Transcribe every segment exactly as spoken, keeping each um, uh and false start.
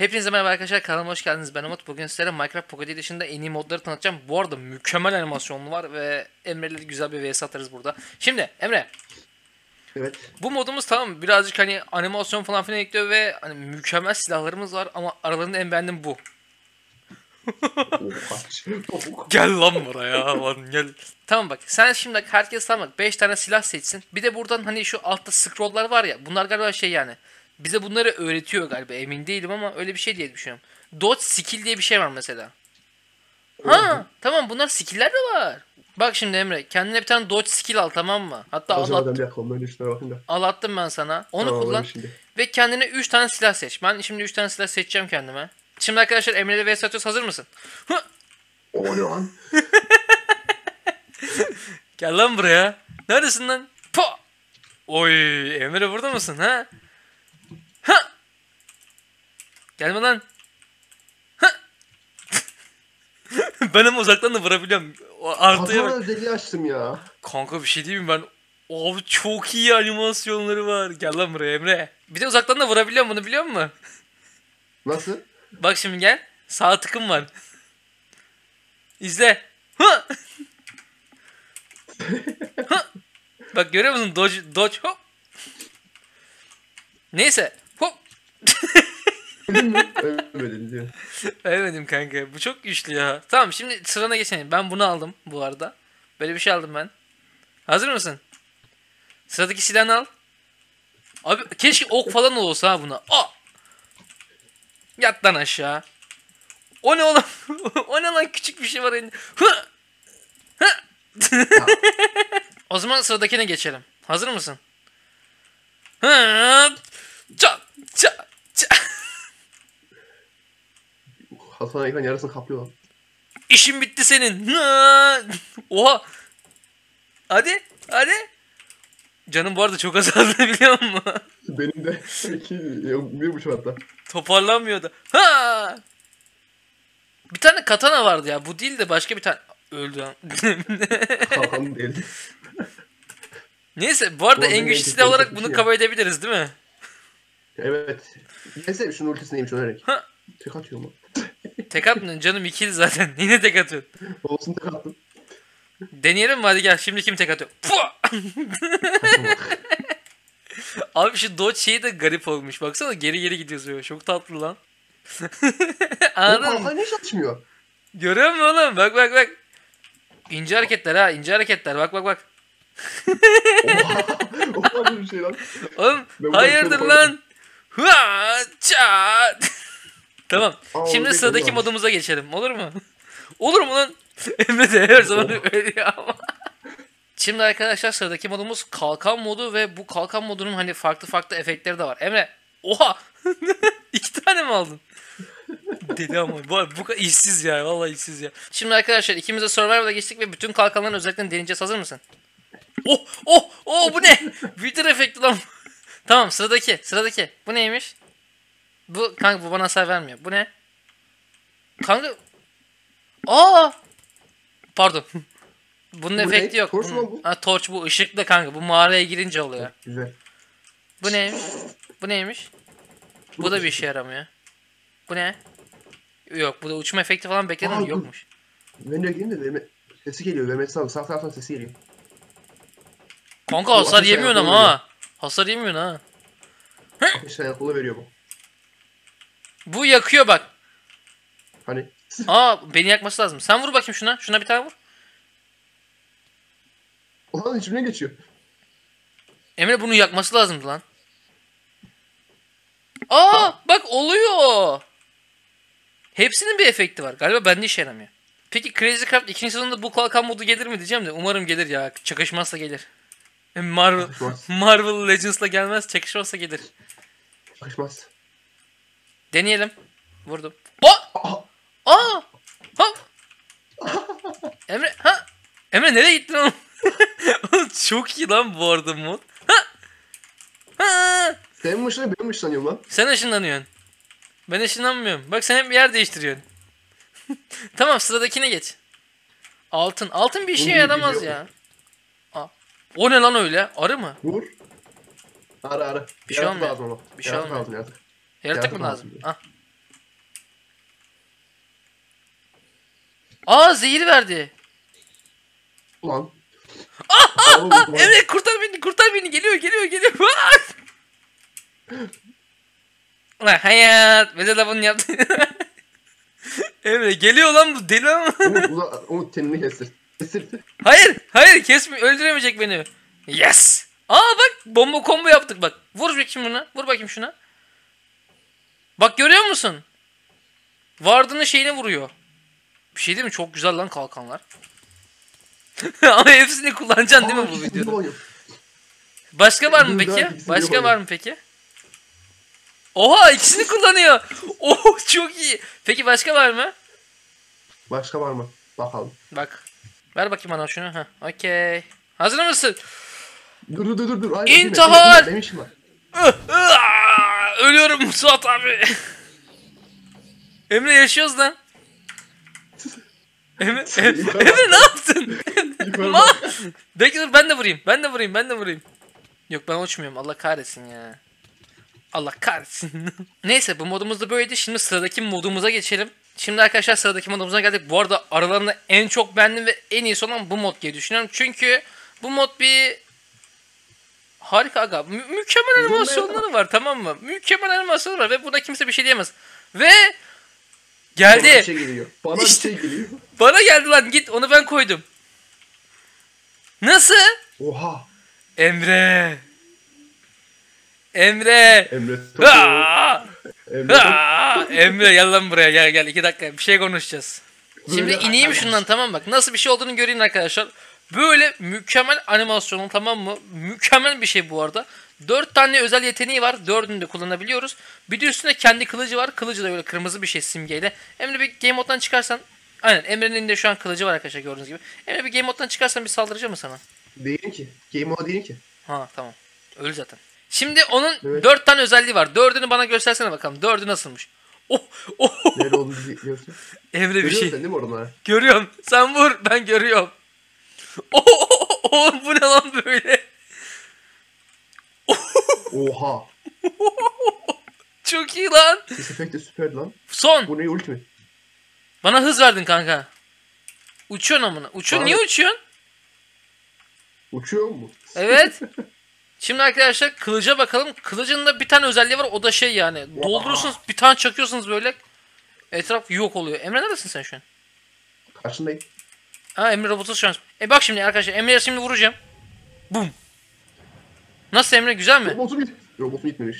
Hepinize merhaba arkadaşlar, kanalıma hoş geldiniz. Ben Umut. Bugün sizlere Minecraft Pocket Edition'da en iyi modları tanıtacağım. Bu arada mükemmel animasyonlu var ve Emre'yle güzel bir vs atarız burada. Şimdi Emre, Evet. bu modumuz tamam birazcık hani animasyon falan filan ekliyor ve hani mükemmel silahlarımız var ama aralarında en beğendiğim bu. Gel lan buraya lan gel. Tamam bak, sen şimdi herkes tamam beş tane silah seçsin. Bir de buradan hani şu altta scrolllar var ya, bunlar galiba şey yani. Bize bunları öğretiyor galiba, emin değilim ama öyle bir şey diye düşünüyorum. Dodge skill diye bir şey var mesela. Ha tamam, bunlar skill'ler de var. Bak şimdi Emre, kendine bir tane dodge skill al, tamam mı? Hatta al, Acaba at, bir dakika ben üstüne bakayım da. al attım ben sana. Onu Tamam, kullan alayım şimdi. ve kendine üç tane silah seç. Ben şimdi üç tane silah seçeceğim kendime. Şimdi arkadaşlar Emre'yle vs atıyoruz, hazır mısın? Hı! O ne lan? Gel lan buraya. Neredesin lan? Po! Oy, Emre burada mısın ha? Ha! Gelme lan. Ha! Ben ama uzaktan da vurabiliyorum. O artıya Katana bak. özelliği açtım ya. Kanka bir şey diyeyim mi ben? Abi çok iyi animasyonları var. Gel lan buraya Emre. Bir de uzaktan da vurabiliyorum, bunu biliyor musun? Nasıl? Bak şimdi gel. Sağ tıkım var. İzle. Ha! Ha! Bak görüyor musun? Dodge, dodge hop. Neyse. Hop. Öldün mü? Ölmedin diyor. Ölmedim kanka. Bu çok güçlü ya. Tamam, şimdi sırana geçelim. Ben bunu aldım bu arada. Böyle bir şey aldım ben. Hazır mısın? Sıradaki silahını al. Abi keşke ok falan olsa ha buna. Aa! Yat lan aşağı. O ne oğlum? O ne lan, küçük bir şey var elinde. Hı! Hı! O zaman sıradakine geçelim. Hazır mısın? Hı! Ça! Ça! Ça! Hasan ekran yarısını kaplıyor lan. İşin bitti senin. Hı! Oha! Hadi, hadi. Canım bu arada çok azaldı biliyor musun? Benim de iki, yok, bir buçuk hatta. Toparlanmıyor da. Ha! Bir tane katana vardı ya. Bu değil de başka bir tane. Öldü lan. Kalkan değil. Neyse, bu arada Bu en arada güçlü en silah olarak kötü bunu ya. kabul edebiliriz değil mi? Evet. Neyse şunun ultisi neymiş önererek. Ha! Tek atıyor mu? Tek atmıyorsun canım, ikili zaten. Yine tek atıyorsun. Olsun tek attım. Deneyelim mi, hadi gel. Şimdi kim tek atıyor? Pua! Tamam. Abi şu dodge şeyi de garip olmuş. Baksana, geri geri gidiyoruz böyle. Çok tatlı lan. O Anladın mı? kalkan niye çalışmıyor? Görüyor musun oğlum? Bak bak bak. İnce hareketler ha, ince hareketler. Bak bak bak. Oha. Oha böyle bir şey lan. Oğlum Ben hayırdır bunu lan? Hua! Ça! Tamam. Aa, Şimdi orada sıradaki varmış. modumuza geçelim. Olur mu? Olur mu lan? Emre de her zaman öyle ama. Şimdi arkadaşlar sıradaki modumuz kalkan modu ve bu kalkan modunun hani farklı farklı efektleri de var. Emre, oha! İki tane mi aldın? Deli ama bu, bu kadar işsiz ya, vallahi işsiz ya. Şimdi arkadaşlar ikimiz de Survival'a geçtik ve bütün kalkanların özelliklerini deneyeceğiz. Hazır mısın? Oh oh oh, bu ne? Wither efekti lan. Tamam, sıradaki sıradaki. Bu neymiş? Bu kanka, bu bana hasar vermiyor. Bu ne? Kanka. Aa! Pardon. Bunun Bu efekti ne? yok. Torch mu Bunun- bu? Ha, torch bu, ışıklı kanka. Bu mağaraya girince oluyor. Güzel. Bu neymiş? Bu neymiş? Bu da bir işe yaramıyor. Bu ne? Yok, bu da uçma efekti falan bekledim Aa, mi? dur. Yokmuş. Ben de gireyim de verme... Sesi geliyor. Vermesi lazım. Sağ taraftan sesi geliyor. Kanka Bu hasar ateş yemiyorsun ayakları ama veriyor. ha. Hasar yemiyorsun ha. Ateş ayaklı veriyor bu. Bu yakıyor bak. Hani. Aa, beni yakması lazım. Sen vur bakayım şuna. Şuna bir tane vur. Ulan içimden geçiyor. Emre, bunu yakması lazımdı lan. Aa bak, oluyor. Hepsinin bir efekti var. Galiba bende işe yaramıyor. Peki Crazy Craft ikinci sezonda bu kalkan modu gelir mi diyeceğim de umarım gelir ya. Çakışmazsa gelir. Marvel Yakışmaz. Marvel Legends'la gelmez. Çakışmazsa gelir. Yakışmaz. Deneyelim. Vurdum. Aa! Aha. Aa! Ha! Emre ha! Emre nereye gittin oğlum? Oğlum çok iyi lan bu arada mod. Ha! Ha! Benim ışınlanıyorum, benim ışınlanıyorum lan. Sen ışınlanıyorsun. Ben ışınlanmıyorum. Bak sen hep bir yer değiştiriyorsun. Tamam, sıradakine geç. Altın. Altın bir işe Bunun bir yaramaz gücü ya. Aa. O ne lan öyle? Arı mı? Vur. Ara ara. Bir şey Yaratık olmuyor. lazım ama. Bir şey Yaratık olmuyor. lazım yaratık. Yaratık Yaratık mı lazım? lazım. Ah. Aa zehir verdi. Ulan. Ah ah Oğlum, ah. ulan. Emre kurtar beni kurtar beni. Geliyor geliyor geliyor. Ulan hayat. Bize de bunu yaptı. Emre geliyor lan bu deli ama. Umut, ulan, Umut tenini kestir. Kestir. Hayır hayır kesme öldüremeyecek beni. Yes. Aa bak bomba combo yaptık bak. Vur bakayım buna. Vur bakayım şuna. Bak görüyor musun? Vardığının şeyine vuruyor. Bir şey değil mi? Çok güzel lan kalkanlar. Ama hepsini kullanacaksın değil mi bu videoda? Başka var mı peki? Başka var mı peki? Oha ikisini kullanıyor. Oh çok iyi. Peki başka var mı? Başka var mı? Bakalım. Bak. Ver bakayım bana şunu. Ha, okey. Hazır mısın? Dur dur dur dur. Hayır, İntihar! Benim işim var. Ölüyorum Suat abi. Emre yaşıyoruz lan. Emre, Emre ne yaptın? Ma Bekle dur ben de vurayım. Ben de vurayım. Ben de vurayım. Yok ben uçmuyorum. Allah kahretsin ya. Allah kahretsin. Neyse bu modumuz da böyleydi. Şimdi sıradaki modumuza geçelim. Şimdi arkadaşlar sıradaki modumuza geldik. Bu arada aralarında en çok beğendim ve en iyisi olan bu mod diye düşünüyorum. Çünkü bu mod bir harika aga. Mü mükemmel animasyonları var tamam mı? Mükemmel animasyonları var ve buna kimse bir şey diyemez. Ve geldi. Bana bir şey geliyor. Bana İşte. bir şey geliyor. Bana geldi lan git onu ben koydum. Nasıl? Oha. Emre. Emre. Emre Topu. Aa! Emre Topu. Aa! Emre gel lan buraya gel gel iki dakika bir şey konuşacağız. Şimdi Böyle ineyim arkadaş. şundan tamam bak nasıl bir şey olduğunu göreyim arkadaşlar. Böyle mükemmel animasyonu tamam mı? Mükemmel bir şey bu arada. dört tane özel yeteneği var. dördünü de kullanabiliyoruz. Bir de üstünde kendi kılıcı var. Kılıcı da böyle kırmızı bir şey simgeyle. Emre bir game mode'dan çıkarsan. Aynen Emre'nin elinde şu an kılıcı var arkadaşlar gördüğünüz gibi. Emre bir game mode'dan çıkarsan bir saldıracak mı sana? Değil ki. Game mode değil ki. Ha tamam. Öyle zaten. Şimdi onun Evet. dört tane özelliği var. Dördünü bana göstersene bakalım. Dördü nasılmış? Oh, oh. Nerede olduğunu biliyorsun. Emre bir Görüyorsun şey. sen değil mi oraları? Görüyorum. Sen vur. Ben görüyorum. Oh, oh, oh, oh, bu ne lan böyle? Oha. Çok iyi lan. Ses efekti süper lan. Son. Bu ne ulti mi? Bana hız verdin kanka. Uçuyorsun amına. Uçuyorsun. Bana- Niye uçuyorsun? Uçuyor mu? Evet. Şimdi arkadaşlar kılıca bakalım. Kılıcın da bir tane özelliği var. O da şey yani. Dolduruyorsunuz. Bir tane çakıyorsunuz böyle. Etraf yok oluyor. Emre neredesin sen şu an? Karşındayım. Ha Emre robotu şu an. E bak şimdi arkadaşlar Emre'ye şimdi vuracağım. Bum. Nasıl Emre güzel mi? Robotum git. Robotum gitmemiş.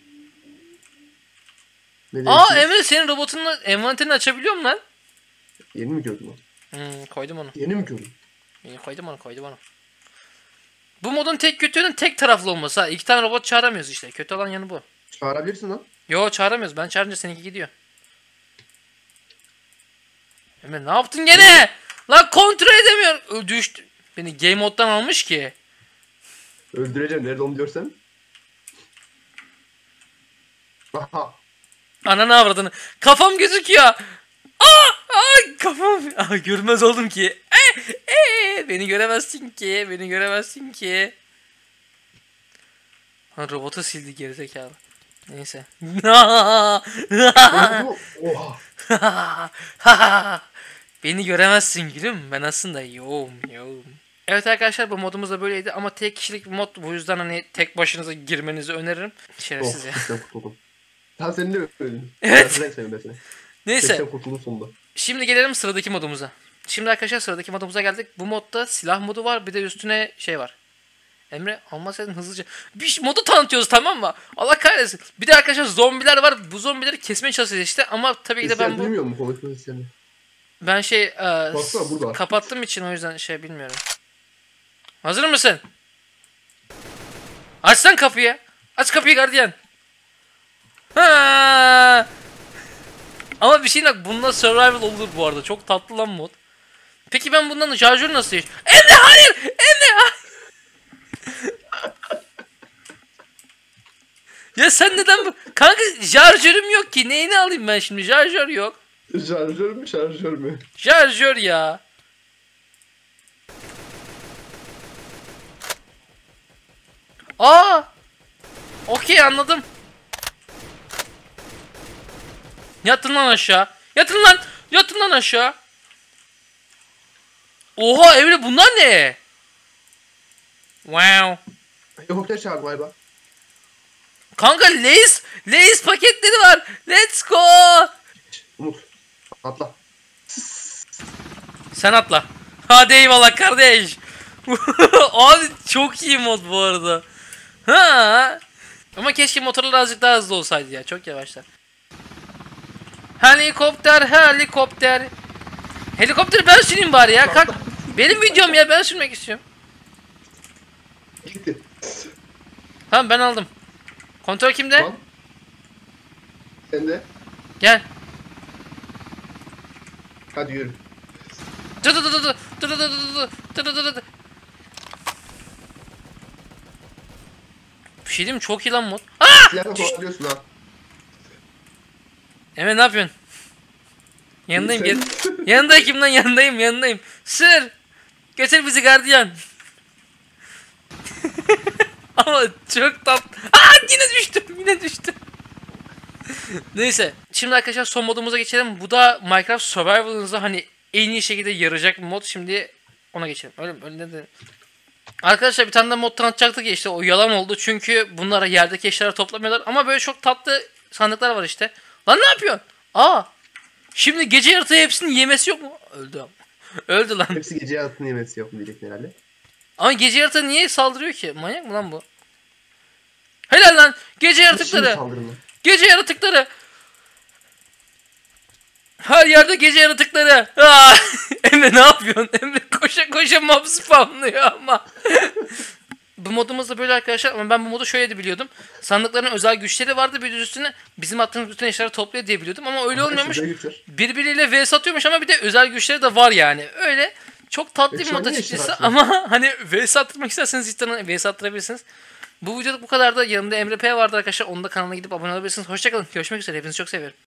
Ne Aa diyorsun? Emre senin robotunla envanterini açabiliyor musun lan? Yeni mi gördün onu? Hmm, koydum onu. Yeni mi gördün? İyi, koydum onu koydum onu. Bu modun tek kötü yönü tek taraflı olması ha. İki tane robot çağıramıyoruz işte. Kötü olan yanı bu. Çağırabilirsin lan. Yo çağıramıyoruz. Ben çağırınca seninki gidiyor. Emre ne yaptın gene? Lan kontrol edemiyorum. Ö, düştü. Beni game moddan almış ki. Öldüreceğim. Nerede onu görsen. Aha. Ananı avradını. Kafam gözüküyor. Aa, aa kafam. Aa, görmez oldum ki. E, e, beni göremezsin ki. Beni göremezsin ki. Ha, robotu sildi gerizekalı. Neyse. Oha. Beni göremezsin gülüm. Ben aslında yoğum yoğum. Evet arkadaşlar bu modumuz da böyleydi ama tek kişilik bir mod bu yüzden hani tek başınıza girmenizi öneririm. Şerefsiz ya. Oh, kurtuldum. Ha sen de öldün. Evet. Sen senin besine. Neyse. Sen kurtuldun sonunda. Şimdi gelelim sıradaki modumuza. Şimdi arkadaşlar sıradaki modumuza geldik. Bu modda silah modu var bir de üstüne şey var. Emre almasaydın hızlıca. Bir modu tanıtıyoruz tamam mı? Allah kahretsin. Bir de arkadaşlar zombiler var. Bu zombileri kesmeye çalışacağız işte ama tabii ki de ben bu... Duymuyor musun konuşma seslerini? Ben şey e, Baksana, burada. kapattığım için o yüzden şey bilmiyorum. Hazır mısın? Aç lan kapıyı. Aç kapıyı gardiyan. Ha! Ama bir şey bak bunda survival olur bu arada. Çok tatlı lan mod. Peki ben bundan şarjör nasıl yaş... Emre hayır! Emre hayır! Ya sen neden bu... Kanka şarjörüm yok ki. Neyini alayım ben şimdi? Şarjör yok. Şarjör mü şarjör mü? Şarjör ya. Aa! Okey anladım. Yatın lan aşağı. Yatın lan. Yatın lan aşağı. Oha Emre bunlar ne? Wow. Helikopter çağırdı galiba. Kanka Lay's, Lay's paketleri var. Let's go. Umut. Atla. Sen atla. Hadi eyvallah kardeş. Abi çok iyi mod bu arada. Ha. Ama keşke motorlar azıcık daha hızlı olsaydı ya. Çok yavaşlar. Helikopter, helikopter. Helikopteri ben süreyim bari ya. Kalk. Benim videom ya, ben sürmek istiyorum. Gitti. Tamam ben aldım. Kontrol kimde? Tamam. Sen de. Gel. Hadi yürü. Dur dur dur dur dur dur dur dur dur dur dur dur. Bir şey diyeyim mi? Çok iyi lan mod. Aa! Silahla kovalıyorsun ha. Emre ne yapıyorsun? Yanındayım gel. Sen- Yanındayım lan, yanındayım yanındayım. Sır. Götür bizi gardiyan. Ama çok tatlı. Aa yine düştüm yine düştüm. Neyse. Şimdi arkadaşlar son modumuza geçelim. Bu da Minecraft Survival'ınıza hani en iyi şekilde yarayacak bir mod. Şimdi ona geçelim. Öyle mi? Öyle de. Arkadaşlar bir tane de mod tanıtacaktık ya, işte o yalan oldu. Çünkü bunlara yerdeki eşyaları toplamıyorlar. Ama böyle çok tatlı sandıklar var işte. Lan ne yapıyorsun? Aa. Şimdi gece yaratığı hepsinin yemesi yok mu? Öldü ama. Öldü lan. Hepsi gece hayatını yemesi yok mu diyecektin herhalde. Ama gece yaratığı niye saldırıyor ki? Manyak mı lan bu? Helal lan. Gece Şimdi yaratıkları. saldırın lan. Gece yaratıkları. Her yerde gece yaratıkları. Aa! Emre ne yapıyorsun? Emre koşa koşa mob spamlıyor ama. Bu modumuz da böyle arkadaşlar, ama ben bu modu şöyle de biliyordum. Sandıkların özel güçleri vardı, bir de üstüne bizim attığımız bütün eşyaları topluyor diye biliyordum ama öyle olmuyormuş. Şurada güç var. Birbiriyle vs atıyormuş ama bir de özel güçleri de var yani. Öyle çok tatlı bir Hepsi mod aynı açıkçası eşyalar aslında. ama hani vs attırmak isterseniz cidden vs attırabilirsiniz. Bu videoluk bu kadar da, yanımda Emre P vardı arkadaşlar. Onun da kanalına gidip abone olabilirsiniz. Hoşçakalın. Görüşmek üzere. Hepinizi çok seviyorum.